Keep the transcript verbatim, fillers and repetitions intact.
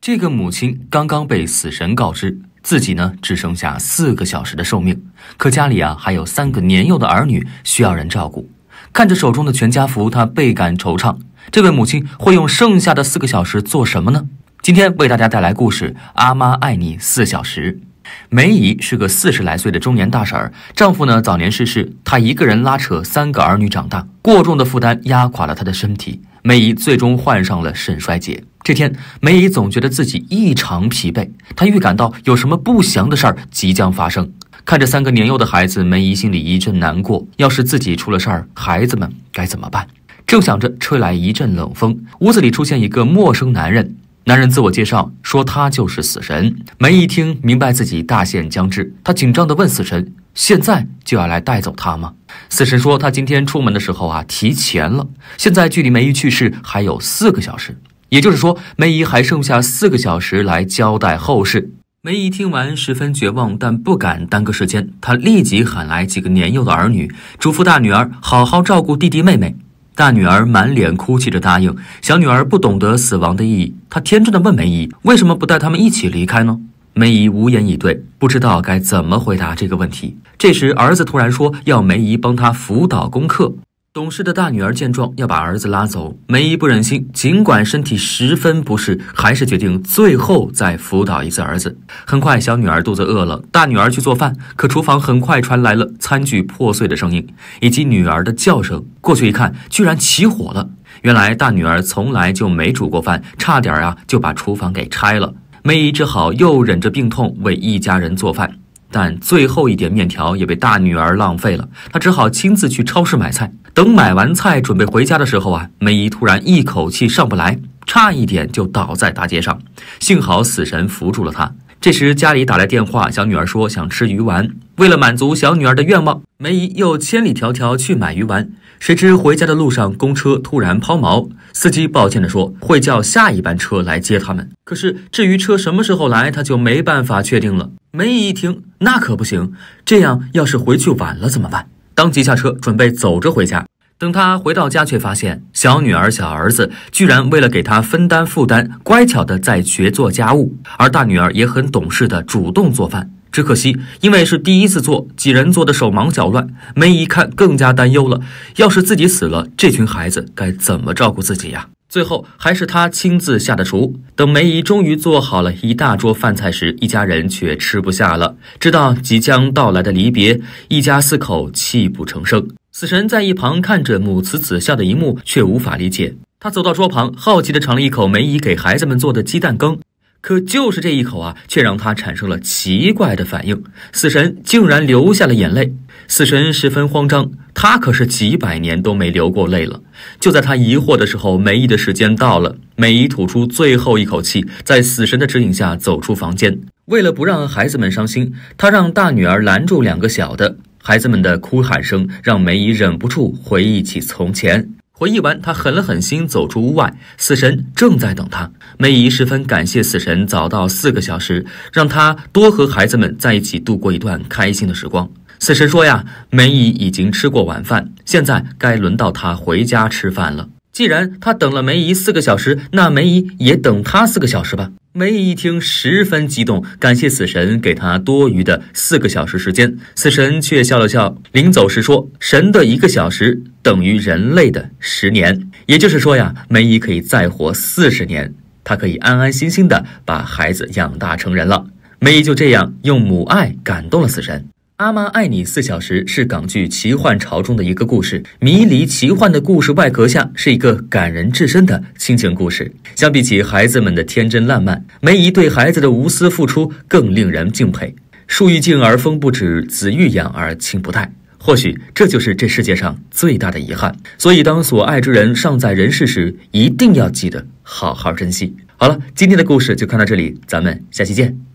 这个母亲刚刚被死神告知，自己呢只剩下四个小时的寿命，可家里啊还有三个年幼的儿女需要人照顾。看着手中的全家福，她倍感惆怅。这位母亲会用剩下的四个小时做什么呢？今天为大家带来故事《阿妈爱你四小时》。梅姨是个四十来岁的中年大婶儿，丈夫呢早年逝世，她一个人拉扯三个儿女长大，过重的负担压垮了她的身体。梅姨最终患上了肾衰竭。这天，梅姨总觉得自己异常疲惫，她预感到有什么不祥的事儿即将发生。看着三个年幼的孩子，梅姨心里一阵难过，要是自己出了事儿，孩子们该怎么办？正想着，吹来一阵冷风，屋子里出现一个陌生男人。男人自我介绍说他就是死神。梅姨一听明白自己大限将至，她紧张地问死神：现在就要来带走他吗？死神说他今天出门的时候啊提前了，现在距离梅姨去世还有四个小时，也就是说梅姨还剩下四个小时来交代后事。梅姨听完十分绝望，但不敢耽搁时间，她立即喊来几个年幼的儿女，嘱咐大女儿好好照顾弟弟妹妹。大女儿满脸哭泣着答应，小女儿不懂得死亡的意义，她天真的问梅姨为什么不带他们一起离开呢？梅姨无言以对，不知道该怎么回答这个问题。这时儿子突然说要梅姨帮他辅导功课。懂事的大女儿见状要把儿子拉走，梅姨不忍心，尽管身体十分不适，还是决定最后再辅导一次儿子。很快小女儿肚子饿了，大女儿去做饭，可厨房很快传来了餐具破碎的声音以及女儿的叫声。过去一看，居然起火了。原来大女儿从来就没煮过饭，差点啊就把厨房给拆了。梅姨只好又忍着病痛为一家人做饭，但最后一点面条也被大女儿浪费了，她只好亲自去超市买菜。等买完菜准备回家的时候啊，梅姨突然一口气上不来，差一点就倒在大街上，幸好死神扶住了她。这时家里打来电话，小女儿说想吃鱼丸，为了满足小女儿的愿望，梅姨又千里迢迢去买鱼丸。谁知回家的路上，公车突然抛锚，司机抱歉地说会叫下一班车来接他们。可是至于车什么时候来，他就没办法确定了。梅姨一听，那可不行，这样要是回去晚了怎么办？当即下车准备走着回家。等他回到家，却发现小女儿小儿子居然为了给他分担负担，乖巧的在学做家务，而大女儿也很懂事的主动做饭。只可惜因为是第一次做，几人做的手忙脚乱。梅姨一看更加担忧了，要是自己死了，这群孩子该怎么照顾自己呀？最后还是她亲自下的厨。等梅姨终于做好了一大桌饭菜时，一家人却吃不下了。知道即将到来的离别，一家四口泣不成声。死神在一旁看着母慈子孝的一幕，却无法理解。他走到桌旁，好奇地尝了一口梅姨给孩子们做的鸡蛋羹，可就是这一口啊，却让他产生了奇怪的反应。死神竟然流下了眼泪。死神十分慌张，他可是几百年都没流过泪了。就在他疑惑的时候，梅姨的时间到了。梅姨吐出最后一口气，在死神的指引下走出房间。为了不让孩子们伤心，他让大女儿拦住两个小的。孩子们的哭喊声让梅姨忍不住回忆起从前。回忆完，她狠了狠心走出屋外，死神正在等她。梅姨十分感谢死神早到四个小时，让她多和孩子们在一起度过一段开心的时光。死神说呀，梅姨已经吃过晚饭，现在该轮到她回家吃饭了。既然他等了梅姨四个小时，那梅姨也等他四个小时吧。梅姨一听十分激动，感谢死神给他多余的四个小时时间。死神却笑了笑，临走时说，神的一个小时等于人类的十年，也就是说呀，梅姨可以再活四十年，她可以安安心心的把孩子养大成人了。梅姨就这样用母爱感动了死神。阿妈爱你四小时是港剧《奇幻潮》中的一个故事，迷离奇幻的故事外壳下是一个感人至深的亲情故事。相比起孩子们的天真烂漫，梅姨对孩子的无私付出更令人敬佩。树欲静而风不止，子欲养而亲不待。或许这就是这世界上最大的遗憾。所以当所爱之人尚在人世时，一定要记得好好珍惜。好了，今天的故事就看到这里，咱们下期见。